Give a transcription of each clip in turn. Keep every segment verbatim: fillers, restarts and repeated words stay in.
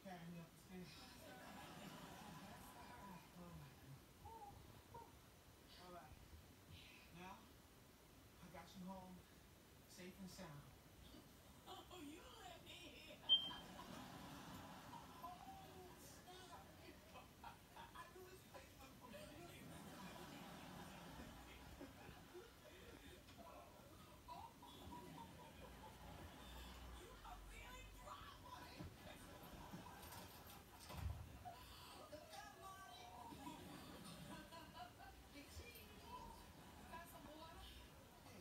carrying me up the stairs. Oh my God. All right. Now, I got you home safe and sound. Oh, you let me in. Oh, snap. I knew this place was familiar. You are feeling proper. Look out, Marty. Big cheese. Got some water? Hey.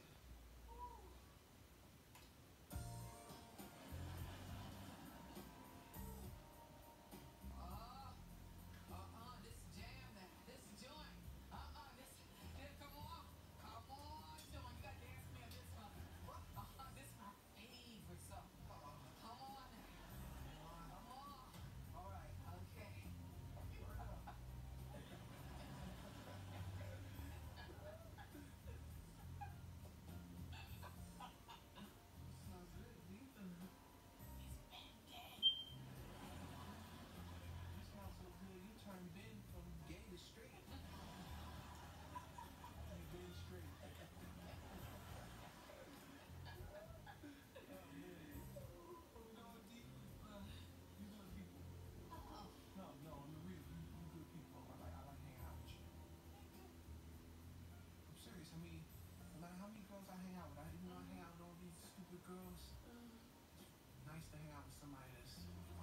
Uh, uh-uh, this jam now. This joint. Uh-uh, this, this, come on. Come on, Sean. You gotta dance me on this one. What? Uh-huh, this is my favorite song. Uh-oh. Come on now. Come on. All right. Okay. Word up. Sounds good, D. It's been gay. You sound so good. You turned Ben from gay to straight. You Ben straight. Oh, man. You know what, D? Uh, You good people. oh, No, no, on the real. You, you good people. I like, I like hanging out with you. I'm serious. I mean, no matter how many girls I hang out with, I, you know, I hang out with all these stupid girls. uh, Nice to hang out with somebody that's